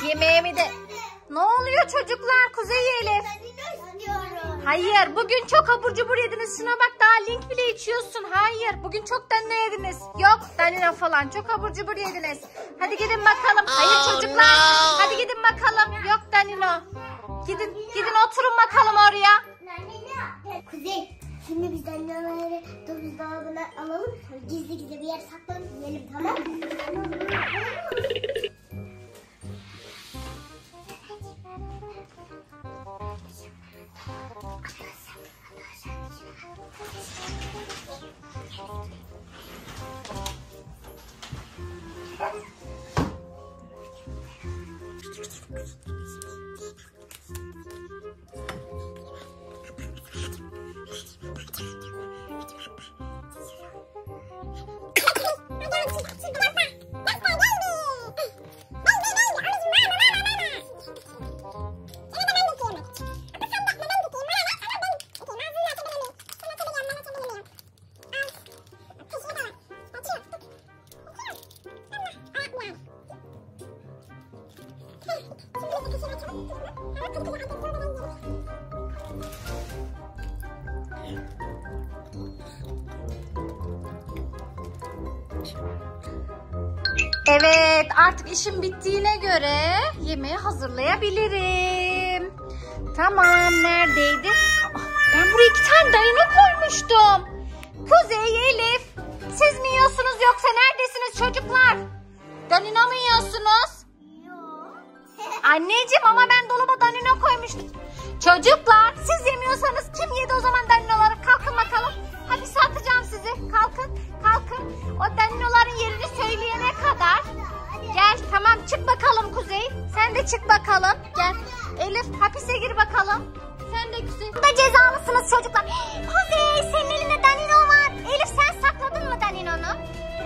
Yemeğimi de... Ne oluyor çocuklar? Kuzey, Elif. Hayır, bugün çok abur cubur yediniz. Şuna bak, daha link bile içiyorsun. Hayır, bugün çok danino yediniz. Yok danino falan, çok abur cubur yediniz. Hadi gidin bakalım. Hayır çocuklar, hadi gidin bakalım. Yok danino. Gidin oturun bakalım oraya. Kuzey, şimdi biz daninoları buzdolabına alalım. Gizli gizli bir yer saklanıp yiyelim, tamam mı? Evet, artık işim bittiğine göre yemeği hazırlayabilirim. Tamam, neredeydi? Ben buraya 2 tane danino koymuştum. Kuzey, Elif, siz mi yiyorsunuz yoksa neredesiniz çocuklar? Danino mu yiyorsunuz? Yok. Anneciğim, ama ben dolaba danino koymuştum. Çocuklar, siz yemiyorsanız kim yedi o zaman daninoları? Kalkın bakalım. Hapise atacağım sizi. Kalkın. O daninoların yerini söyleyene kadar. Gel, tamam, çık bakalım Kuzey. Sen de çık bakalım. Gel. Elif, hapise gir bakalım. Sen de Kuzey. Burada cezalısınız çocuklar. Kuzey, senin elinde danino var. Elif, sen sakladın mı daninonu?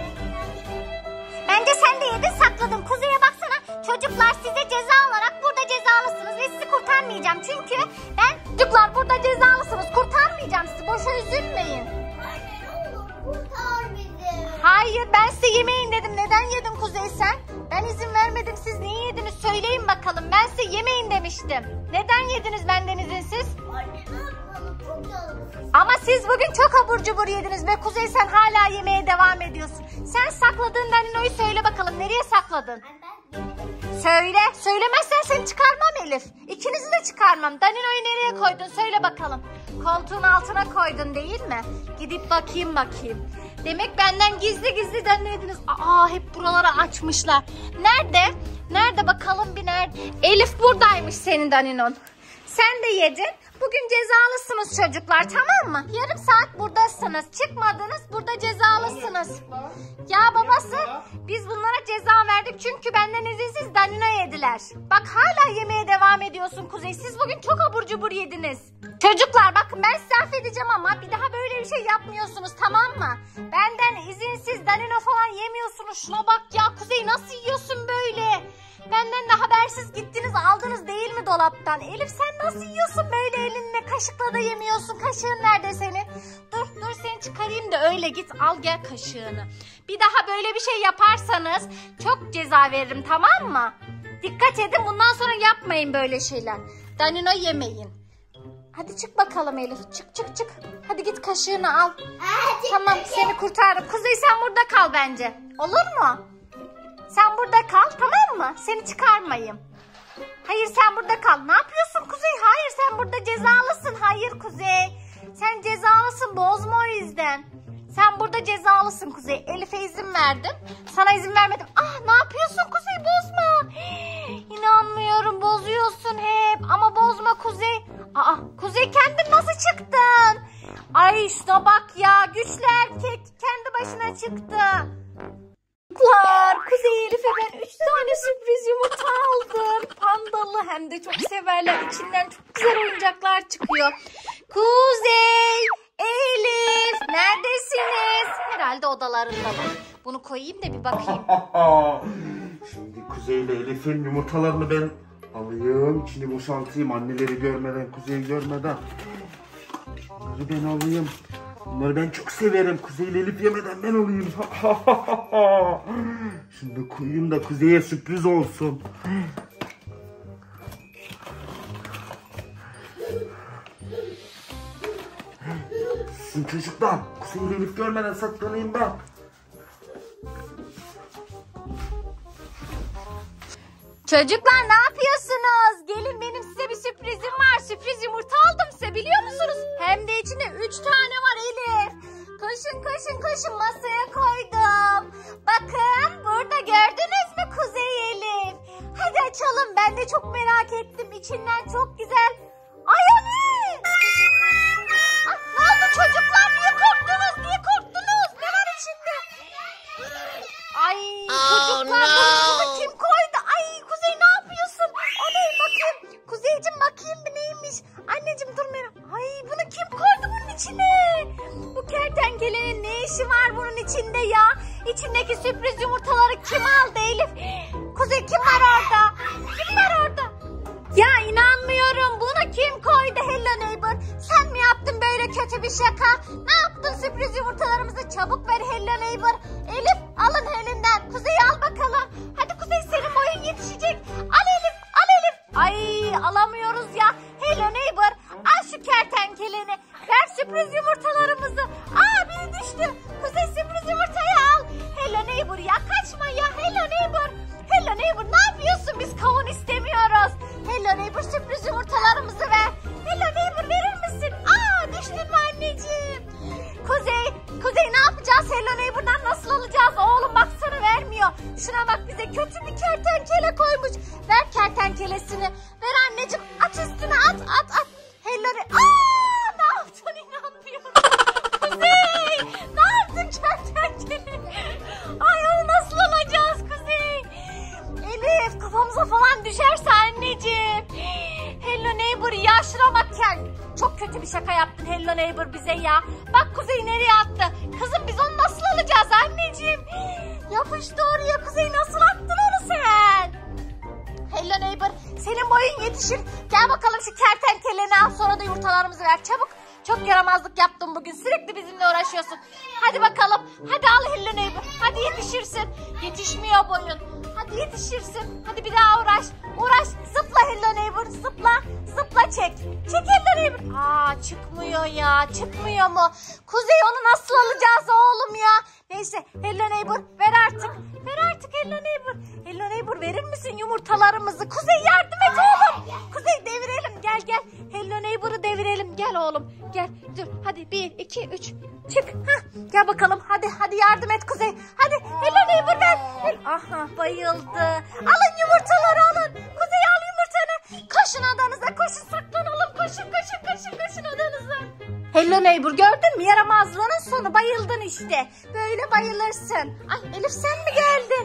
Bence sen de yedin, sakladın. Kuzey'e baksana. Çocuklar, size ceza olarak burada cezalısınız ve sizi kurtarmayacağım. Çünkü çocuklar, burada cezalısınız. Kurtarmayacağım sizi. Boşa üzülmeyin. Anne, ne olur kurtar bizi. Hayır, ben size yemeyin dedim. Neden yedin Kuzey sen? Ben izin vermedim. Siz niye yediniz? Söyleyin bakalım. Ben size yemeyin demiştim. Neden yediniz benden izinsiz? Anne, ne yapalım? Çok canımız. Ama siz bugün çok abur cubur yediniz ve Kuzey, sen hala yemeye devam ediyorsun. Sen sakladığın daninoyu söyle bakalım. Nereye sakladın? Söyle. Söylemezsen seni çıkarmam Elif. İkinizi de çıkarmam. Daninoyu nereye koydun? Söyle bakalım. Koltuğun altına koydun değil mi? Gidip bakayım. Demek benden gizli danino yediniz. Aa, hep buraları açmışlar. Nerede? Nerede bakalım bir nerede? Elif, buradaymış senin daninon. Sen de yedin. Bugün cezalısınız çocuklar, tamam mı? Yarım saat buradasınız. Çıkmadınız, burada cezalısınız. Ya babası, biz bunlara ceza verdik çünkü benden izinsiz danino yediler. Bak, hala yemeye devam ediyorsun Kuzey. Siz bugün çok abur cubur yediniz. Çocuklar, bakın, ben sizi affedeceğim ama bir daha böyle bir şey yapmıyorsunuz, tamam mı? Benden izinsiz danino falan yemiyorsunuz. Şuna bak ya Kuzey, nasıl yiyorsun böyle? Benden de habersiz gittiniz, aldınız değil mi dolaptan? Elif, sen nasıl yiyorsun böyle elinle? Kaşıkla da yemiyorsun. Kaşığın nerede senin? Dur seni çıkarayım da öyle git, al gel kaşığını. Bir daha böyle bir şey yaparsanız çok ceza veririm, tamam mı? Dikkat edin, bundan sonra yapmayın böyle şeyler. Danino yemeyin. Hadi çık bakalım Elif. Çık. Hadi git kaşığını al. Tamam, seni kurtardım. Kuzey, sen burada kal bence. Olur mu? Sen burada kal, tamam mı? Seni çıkarmayayım. Hayır, sen burada kal. Ne yapıyorsun Kuzey? Hayır, sen burada cezalısın. Hayır Kuzey. Sen cezalısın. Bozma o yüzden. Sen burada cezalısın Kuzey. Elif'e izin verdim. Sana izin vermedim. Ne yapıyorsun Kuzey? Bozma. İnanmıyorum. Bozuyorsun hep. Ama bozma Kuzey. Kuzey, kendin nasıl çıktın? Ay, şuna bak ya. Güçlü erkek. Kendi başına çıktı. Kuzey, Elif'e ben 3 tane sürpriz yumurta aldım. Pandalı, hem de çok severler. İçinden çok güzel oyuncaklar çıkıyor. Kuzey, Elif, neredesiniz? Herhalde odalarındalar. Bunu koyayım da bir bakayım. Şimdi Kuzey ile Elif'in yumurtalarını ben alayım. İçini boşaltayım, anneleri görmeden, Kuzey'i görmeden. Bunları ben alayım. Bunları ben çok severim. Kuzey ile Elif yemeden ben alayım. Şunu da koyayım da Kuzey'e sürpriz olsun. yapıyorsun çocuklar? Kuzey ile Elif görmeden saklanayım ben. Çocuklar ne yapıyorsunuz? Gelin benim size bir sürprizim var. Sürpriz yumurta aldım size biliyor musunuz? Hem de içinde 3 tane var Elif. Koşun koşun koşun masaya koydum. Bakın burada gördünüz mü Kuzey Elif? Hadi açalım ben de çok merak ettim. İçinden çok güzel. Ay o ne? Ne oldu çocuklar? Niye korktunuz? Niye korktunuz? Ne var içinde? Ay çocuklar bunu kim koydu? Ay Kuzey ne yapıyorsun? O ne bakayım. Kuzeyciğim bakayım bir neymiş? Anneciğim dur merak. Ay bunu kim koydu bunun içine? Bu kertenkelenin ne işi var bunun içinde ya? İçindeki sürpriz yumurtaları kim aldı Elif? Kuzey kim var orada? Kim var orada? Ya inanmıyorum. Bunu kim koydu Hello Neighbor? Sen mi yaptın böyle kötü bir şaka? Ne yaptın sürpriz yumurtalarımızı? Çabuk ver Hello Neighbor. Elif alın elinden. Kuzey al bakalım. Hadi Kuzey senin boyun yetişecek. Al Elif al Elif. Ay alamıyoruz ya. Hello Neighbor al şu kertenkeleni. Ver sürpriz yumurtalarımızı. Aa biri düştü. Kuzey sürpriz yumurtayı al. Hello Neighbor ya kaçma ya. Hello Neighbor. Hello Neighbor ne yapıyorsun? Biz kavun istemiyoruz. Hello Neighbor sürpriz yumurtalarımızı ver. Hello Neighbor verir misin? Aa düştün mü anneciğim? Kuzey ne yapacağız? Hello Neighbor'dan nasıl alacağız? Oğlum baksana vermiyor. Şuna bak bize kötü bir kertenkele koymuş. Ver kertenkelesini. Ver anneciğim at üstüne at. Hello Neighbor. Aa ne yaptın inanmıyorum. Kuzey ne yaptın kertenkele? Ay onu nasıl alacağız Kuzey? Elif kafamıza falan düşerse anneciğim. Hello Neighbor ya şuna bak ya. Çok kötü bir şaka yaptın Hello Neighbor bize ya. Bak Kuzey nereye attı? Kızım biz onu nasıl alacağız anneciğim? Yapıştı oraya Kuzey nasıl attın onu sen? Hello Neighbor senin boyun yetişir. Gel bakalım şu kertenkeleni al sonra da yumurtalarımızı ver çabuk. Çok yaramazlık yaptın bugün. Sürekli bizimle uğraşıyorsun. Hadi bakalım. Hadi al Hello Neighbor. Hadi yetişirsin. Yetişmiyor boyun. Hadi yetişirsin. Hadi bir daha uğraş. Uğraş. Zıpla Hello Neighbor. Zıpla. Zıpla çek. Çek Hello Neighbor. Aa çıkmıyor ya. Çıkmıyor mu? Kuzey onu nasıl alacağız oğlum ya? Neyse Hello Neighbor ver artık. Ver artık Hello Neighbor. Hello Neighbor verir misin yumurtalarımızı? Kuzey yardım et oğlum. Kuzey devirelim. Gel. Hello Neighbor'ı devirelim. Gel oğlum. Gel. Dur. Hadi 1, 2, 3. Çık. Hah. Gel bakalım. Hadi yardım et Kuzey. Hadi. Hello Neighbor ver. Aha bayıldı. Alın yumurtaları alın. Kuzey al yumurtanı. Koşun odanıza. Koşun saklanalım. Koşun odanıza. Hello Neighbor gördün mü? Yaramazlığının sonu. Bayıldın işte. Böyle bayılırsın. Ay Elif sen mi geldin?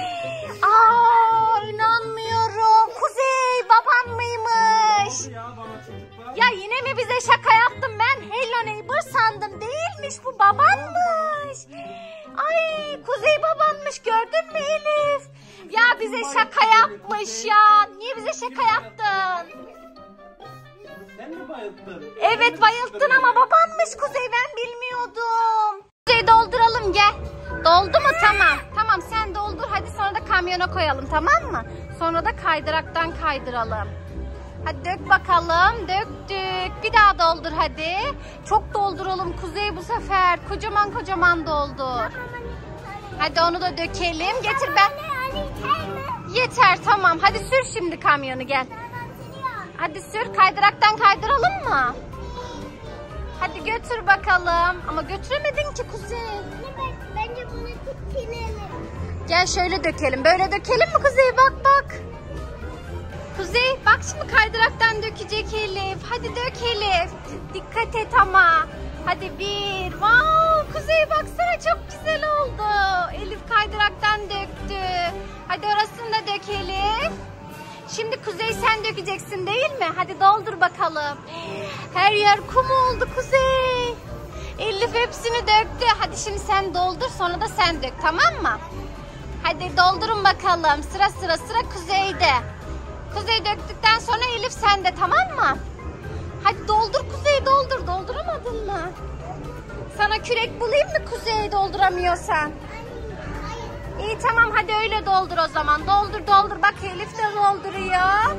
Aa inanmıyorum. Kuzey baban mıymış? Ya yine mi bize şaka yaptın? Ben Hello Neighbor sandım. Değilmiş bu babanmış. Ay Kuzey babanmış gördün mü Elif? Ya bize şaka yapmış ya. Niye bize şaka yaptın? Sen mi bayılttın? Evet bayılttın ama babanmış Kuzey ben bilmiyordum. Kuzey dolduralım gel. Doldu mu? Tamam sen doldur hadi sonra da kamyona koyalım tamam mı? Sonra da kaydıraktan kaydıralım. Hadi dök bakalım. Döktük. Bir daha doldur hadi. Çok dolduralım Kuzey bu sefer. Kocaman doldur. Hadi onu da dökelim. Getir ben. Yeter tamam. Hadi sür şimdi kamyonu gel. Hadi sür. Kaydıraktan kaydıralım mı? Hadi götür bakalım. Ama götüremedin ki Kuzey. Bence bunu silelim. Gel şöyle dökelim. Böyle dökelim mi Kuzey? Bak. Kuzey bak şimdi kaydıraktan dökecek Elif. Hadi dök Elif. Dikkat et ama. Hadi 1. Wow, Kuzey baksana çok güzel oldu. Elif kaydıraktan döktü. Hadi orasını da dök Elif. Şimdi Kuzey sen dökeceksin değil mi? Hadi doldur bakalım. Her yer kum oldu Kuzey. Elif hepsini döktü. Hadi şimdi sen doldur sonra da sen dök tamam mı? Hadi doldurun bakalım. Sıra Kuzey'de. Kuzey döktükten sonra Elif sende tamam mı? Hadi doldur Kuzey doldur. Dolduramadın mı? Sana kürek bulayım mı Kuzey dolduramıyorsan? İyi tamam hadi öyle doldur o zaman. Doldur. Bak Elif de dolduruyor.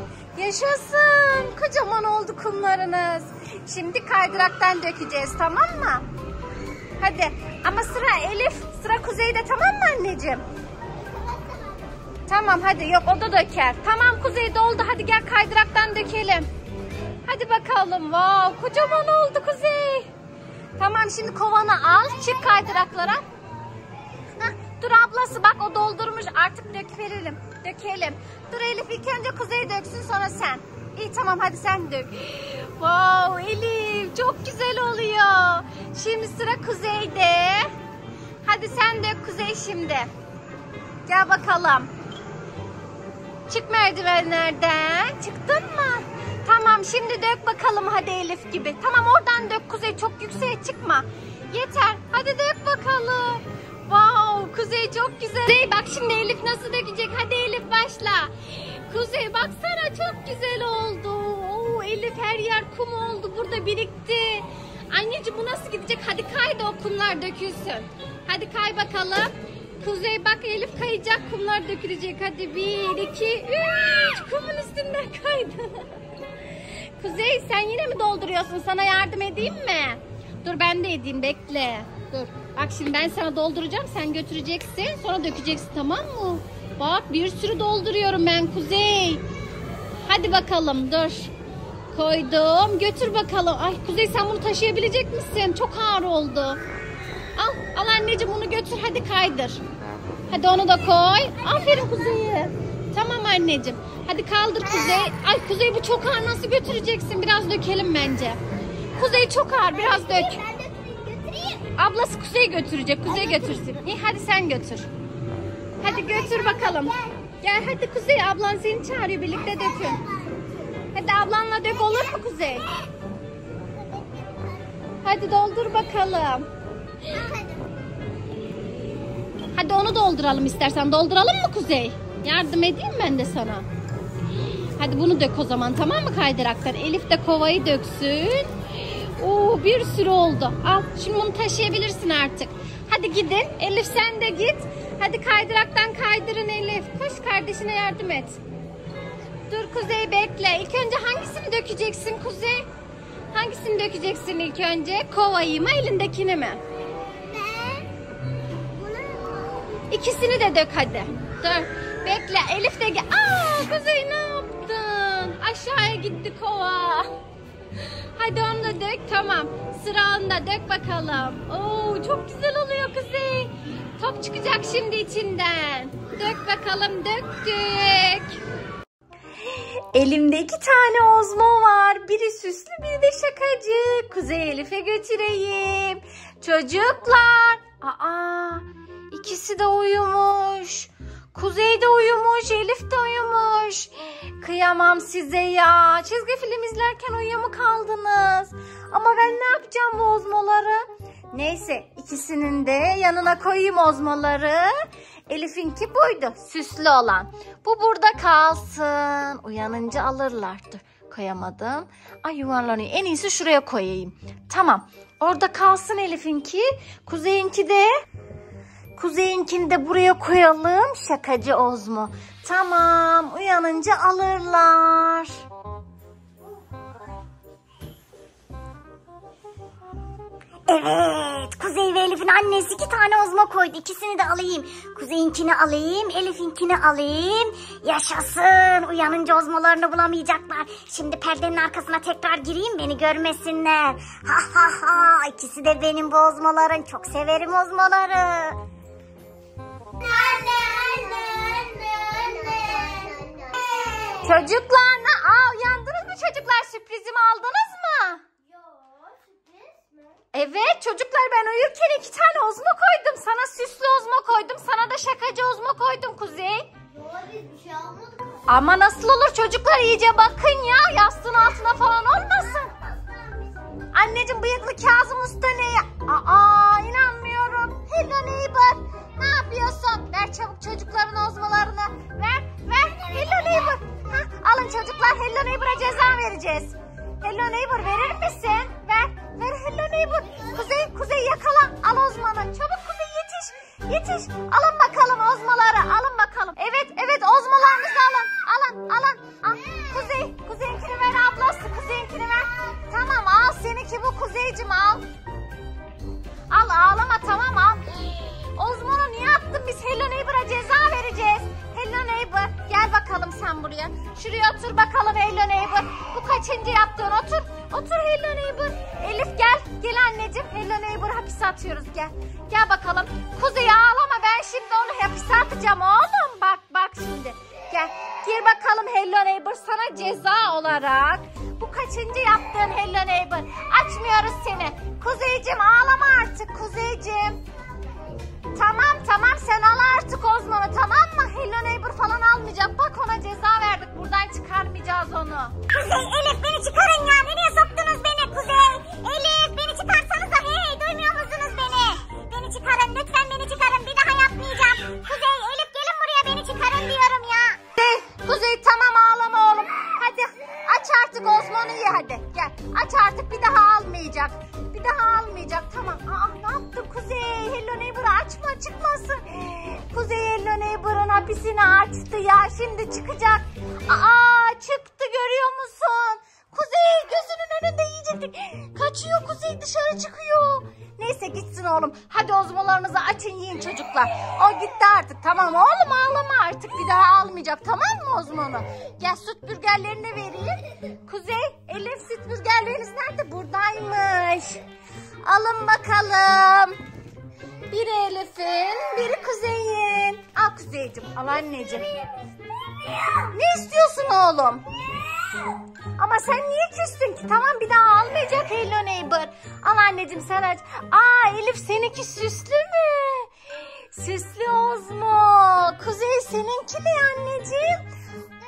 Yaşasın. Kocaman oldu kumlarınız. Şimdi kaydıraktan dökeceğiz tamam mı? Hadi. Ama sıra Elif. Sıra Kuzey'de, tamam mı anneciğim? Tamam hadi. Yok, o da döker. Tamam Kuzey doldu. Hadi gel kaydıraktan dökelim. Hadi bakalım. Wow, kocaman oldu Kuzey. Tamam şimdi kovanı al. Çık kaydıraklara. Heh, dur ablası bak o doldurmuş. Artık dökelim. Dur Elif ilk önce Kuzey döksün sonra sen. İyi tamam hadi sen dök. Wow Elif çok güzel oluyor. Şimdi sıra Kuzey'de. Hadi sen dök Kuzey şimdi. Gel bakalım. Çık merdivenlerden. Çıktın mı? Tamam şimdi dök bakalım hadi Elif gibi. Tamam oradan dök Kuzey, çok yükseğe çıkma. Yeter hadi dök bakalım. Wow Kuzey çok güzel. Kuzey bak şimdi Elif nasıl dökecek. Hadi Elif başla. Kuzey baksana çok güzel oldu. Oo, Elif her yer kum oldu, burada birikti. Anneciğim bu nasıl gidecek? Hadi kay da o kumlar dökülsün. Hadi kay bakalım. Kuzey bak Elif kayacak, kumlar dökülecek. Hadi 1, 2, 3 kumun üstünden kaydı. Kuzey sen yine mi dolduruyorsun? Sana yardım edeyim mi? Dur ben de edeyim, bekle. Dur. Bak şimdi ben sana dolduracağım, sen götüreceksin, sonra dökeceksin, tamam mı? Bak bir sürü dolduruyorum ben Kuzey. Hadi bakalım dur. Koydum. Götür bakalım. Ay Kuzey sen bunu taşıyabilecek misin? Çok ağır oldu. Al anneciğim bunu götür, hadi kaydır. Hadi onu da koy. Aferin Kuzey'e. Tamam anneciğim. Hadi kaldır Kuzey. Ay Kuzey bu çok ağır, nasıl götüreceksin? Biraz dökelim bence. Kuzey çok ağır, biraz dök. Ben götüreyim. Ablası Kuzey götürecek. Kuzey götürsün. İyi hadi sen götür. Hadi götür bakalım. Gel hadi Kuzey, ablan seni çağırıyor, birlikte dökün. Hadi ablanla dök, olur mu Kuzey? Hadi doldur bakalım. Hadi onu dolduralım istersen. Dolduralım mı Kuzey? Yardım edeyim ben de sana. Hadi bunu dök o zaman, tamam mı kaydıraktan? Elif de kovayı döksün. Oo bir sürü oldu. Al şimdi bunu taşıyabilirsin artık. Hadi gidin. Elif sen de git. Hadi kaydıraktan kaydırın Elif. Koş kardeşine yardım et. Dur Kuzey bekle. İlk önce hangisini dökeceksin Kuzey? Hangisini dökeceksin ilk önce? Kovayı mı elindekini mi? İkisini de dök hadi. Dur bekle Elif de gel. Aa Kuzey ne yaptın? Aşağıya gitti kova. Hadi onu da dök, tamam. Sıra onda, dök bakalım. Oo çok güzel oluyor Kuzey. Top çıkacak şimdi içinden. Dök bakalım, döktük. Elimde 2 tane ozmo var. Biri süslü, biri de şakacı. Kuzey Elif'e götüreyim. Çocuklar. İkisi de uyumuş. Kuzey de uyumuş, Elif de uyumuş. Kıyamam size ya. Çizgi film izlerken uyuya mı kaldınız? Ama ben ne yapacağım bu ozmoları? Neyse ikisinin de yanına koyayım ozmoları. Elif'inki buydu, süslü olan. Bu burada kalsın. Uyanınca alırlar. Dur koyamadım. Ay yuvarlanıyor. En iyisi şuraya koyayım. Tamam. Orada kalsın Elif'inki. Kuzey'inkini de buraya koyalım. Şakacı ozmo. Tamam. Uyanınca alırlar. Evet, Kuzey ve Elif'in annesi 2 tane ozmo koydu. İkisini de alayım. Kuzey'inkini alayım, Elif'inkini alayım. Yaşasın. Uyanınca ozmolarını bulamayacaklar. Şimdi perdenin arkasına tekrar gireyim, beni görmesinler. Ha ha ha. İkisi de benim bu ozmoların. Çok severim ozmoları. Anne. Çocuklar uyandınız mı çocuklar? Sürprizimi aldınız mı? Evet çocuklar, ben uyurken 2 tane ozmo koydum. Sana süslü ozmo koydum. Sana da şakacı ozmo koydum Kuzey. Biz bir şey almadık. Ama nasıl olur çocuklar, iyice bakın ya. Yastığın altına falan olmasın. Anneciğim bıyıklı Kazım Usta ne ya? İnanmıyorum. Hello neighbor. Ne yapıyorsun? Ver çabuk çocukların ozmolarını. Ver. Hello neighbor. Alın çocuklar, Hello neighbor'a ceza vereceğiz. Hello neighbor verir misin? Ver Hello neighbor. Kuzey yakala. Al ozmanı. Çabuk Kuzey yetiş. Alın bakalım ozmaları. Alın bakalım. Evet ozmalarınızı alın. Al. Kuzey'inkini ver ablası. Kuzey'inkini ver. Tamam al, seninki bu Kuzeycim al. Al buraya. Şuraya otur bakalım Hello Neighbor. Bu kaçıncı yaptığın? Otur. Otur Hello Neighbor. Elif gel. Gel anneciğim. Hello Neighbor'ı hapise atıyoruz. Gel. Gel bakalım. Kuzey ağlama, ben şimdi onu hapise atacağım oğlum. Bak şimdi. Gel. Gir bakalım Hello Neighbor, sana ceza olarak. Bu kaçıncı yaptığın Hello Neighbor? Açmıyoruz seni. Kuzeyciğim ağlama artık Kuzeyciğim. Tamam sen al artık Ozmon'u, tamam mı? Hello Neighbor falan almayacak. Bak ona ceza verdik. Buradan çıkarmayacağız onu. Kuzey, Elif beni çıkarın ya. Nereye soktunuz beni Kuzey? Elif beni çıkarsanıza. Hey, duymuyor musunuz beni? Beni çıkarın lütfen, beni çıkarın. Bir daha yapmayacağım. Kuzey, Elif gelin buraya, beni çıkarın diyorum ya. Kuzey tamam ağlama oğlum. Hadi aç artık Ozmon'u, ye hadi. Gel aç artık, bir daha almayacak. Bir daha almayacak, tamam. Ne yaptın Kuzey? Hello Neighbor'ı açma, çıkmasın. Kuzey Hello Neighbor'ın hapisini açtı ya, şimdi çıkacak. Çıktı, görüyor musun? Kuzey gözünün önünde yiyecektik. Kaçıyor Kuzey, dışarı çıkıyor. Neyse gitsin oğlum. Hadi ozmolarınızı açın, yiyin çocuklar. O gitti artık, tamam oğlum ağlama artık. Bir daha almayacak, tamam mı Ozmon'u? Gel süt burgerlerini vereyim. Kuzey, Elif süt burgerleriniz nerede? Buradaymış. Alın bakalım. Biri Elif'in, biri Kuzey'in. Al Kuzey'cim, al anneciğim. Ne istiyorsun oğlum? Ama sen niye küstün ki? Tamam, bir daha almayacak Hello Neighbor. Al anneciğim sen aç. Elif seninki süslü mü? Süslü Ozmo. Kuzey seninki ne anneciğim?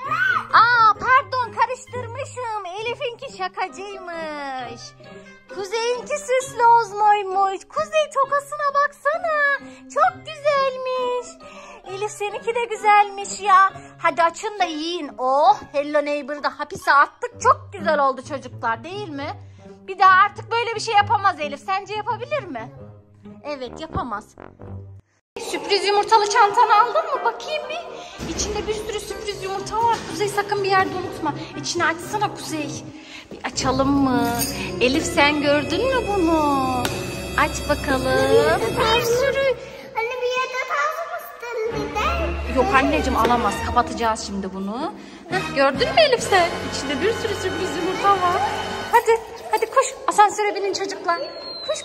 Pardon karıştırmışım. Elif'inki şakacıymış. Kuzey'inki süslü Ozmo'ymuş. Kuzey tokasına baksana. Çok güzelmiş. Elif seninki de güzelmiş ya. Hadi açın da yiyin. Hello Neighbor'ı da hapise attık. Çok güzel oldu çocuklar, değil mi? Bir daha artık böyle bir şey yapamaz Elif. Sence yapabilir mi? Evet, yapamaz. Sürpriz yumurtalı çantanı aldın mı? Bakayım bir. İçinde bir sürü sürpriz yumurta var. Kuzey sakın bir yerde unutma. İçini açsana Kuzey. Bir açalım mı? Elif sen gördün mü bunu? Aç bakalım. Bir sürü. Anne bir yerde kalsın bir de. Yok anneciğim, alamaz. Kapatacağız şimdi bunu. Gördün mü Elif sen? İçinde bir sürü sürpriz yumurta var. Hadi koş. Asansöre binin çocuklar. Koş.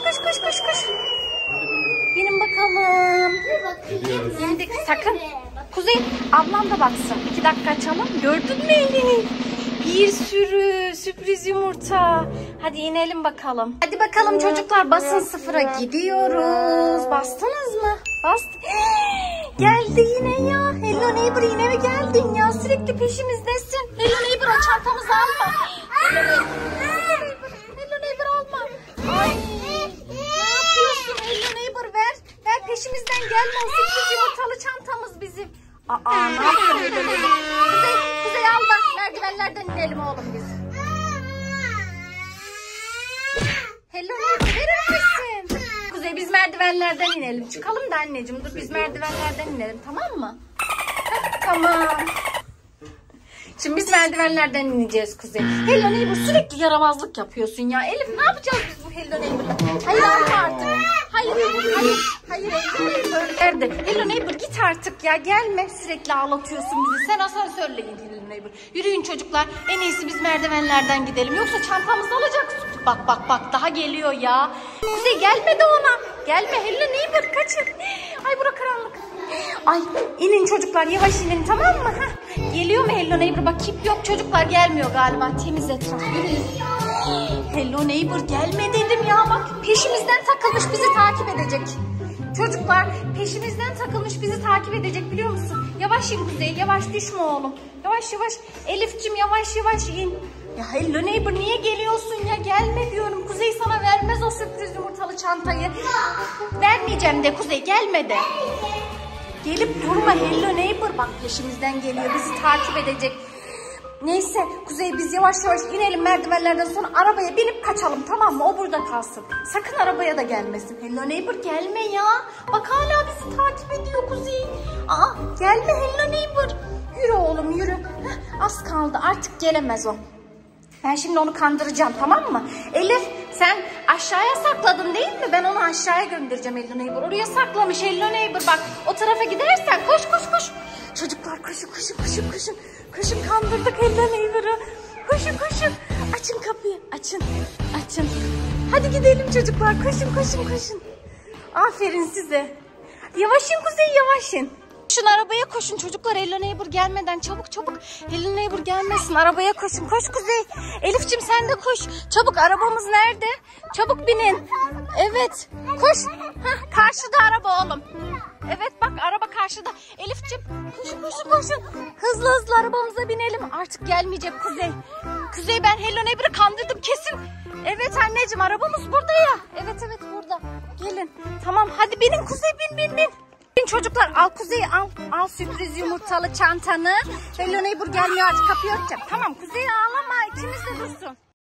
Binin bakalım. İndik. Sakın. Kuzey ablam da baksın. 2 dakika açalım. Gördün mü Elif? Bir sürü sürpriz yumurta. Hadi inelim bakalım. Hadi bakalım çocuklar, basın 0'a gidiyoruz. Bastınız mı? Bastık. Geldi yine ya. Hello Neighbor, yine mi geldin ya? Sürekli peşimizdesin. Hello Neighbor, çantamızı alma. Hello Neighbor alma. Ne yapıyorsun Hello Neighbor, ver. Peşimizden gelme, o sürpriz yumurtalı çantamız bizim. Ne yapıyorsun Hello Neighbor? Kuzey al da merdivenlerden inelim oğlum biz. Hello Neighbor, verir misin? Kuzey biz merdivenlerden inelim. Çıkalım da anneciğim, dur biz merdivenlerden inelim, tamam mı? Tamam. Şimdi biz merdivenlerden ineceğiz Kuzey. Hello Neighbor, sürekli yaramazlık yapıyorsun ya. Elif ne yapacağız biz bu Hello Neighbor'la? Hayır artık. Hayır Hello Neighbor. Nerede? Hello Neighbor git artık ya, gelme. Sürekli ağlatıyorsun bizi. Sen asansörle git Hello Neighbor. Yürüyün çocuklar. En iyisi biz merdivenlerden gidelim. Yoksa çantamızı alacak. Bak daha geliyor ya. Kuzey gelme de ona. Gelme Hello Neighbor, kaçın. Ay bura karanlık. Ay inin çocuklar, yavaş inin, tamam mı? Geliyor mu Hello Neighbor? Bakayım, yok çocuklar gelmiyor galiba. Temiz etraf. Hello Neighbor gelme dedim ya, bak peşimizden takılmış, bizi takip edecek. Çocuklar peşimizden takılmış, bizi takip edecek, biliyor musun? Yavaş in Kuzey, yavaş düşme oğlum. Yavaş. Elif'cim yavaş in. Ya Hello Neighbor niye geliyorsun ya? Gelme diyorum. Kuzey sana vermez o sürpriz yumurtalı çantayı. Vermeyeceğim de Kuzey, gelme de. Gelip durma Hello Neighbor, bak peşimizden geliyor, bizi takip edecek. Neyse Kuzey biz yavaş inelim merdivenlerden, sonra arabaya binip kaçalım, tamam mı? O burada kalsın. Sakın arabaya da gelmesin. Hello Neighbor gelme ya. Bak hala bizi takip ediyor Kuzey. Gelme Hello Neighbor. Yürü oğlum yürü. Az kaldı, artık gelemez o. Ben şimdi onu kandıracağım, tamam mı? Elif sen aşağıya sakladın değil mi? Ben onu aşağıya göndereceğim Hello Neighbor. Oraya saklamış Hello Neighbor, bak o tarafa gidersen koş. Çocuklar koşun koşun koşun koşun. Koşun kandırdık Hello Neighbor'ı. Koşun koşun. Açın kapıyı. Açın. Açın. Hadi gidelim çocuklar. Koşun koşun koşun. Aferin size. Yavaşın Kuzey yavaşın. Koşun arabaya koşun çocuklar Hello Neighbor gelmeden çabuk çabuk. Hello Neighbor gelmesin arabaya koşun. Koş Kuzey. Elif'cim sen de koş. Çabuk arabamız nerede? Çabuk binin. Evet. Koş. Hah, karşıda araba oğlum. Evet bak araba karşıda. Elif'cim koşun koşun koşun. Hızlı hızlı arabamıza binelim. Artık gelmeyecek Kuzey. Kuzey ben Hello Neighbor'ı kandırdım kesin. Evet anneciğim arabamız burada ya. Evet evet burada. Gelin. Tamam hadi binin Kuzey bin. Bin çocuklar al Kuzey'i al. Al sürpriz yumurtalı çantanı. Hello Neighbor gelmiyor artık kapıyı örteceğim. Tamam Kuzey ağlama ikimiz de dursun.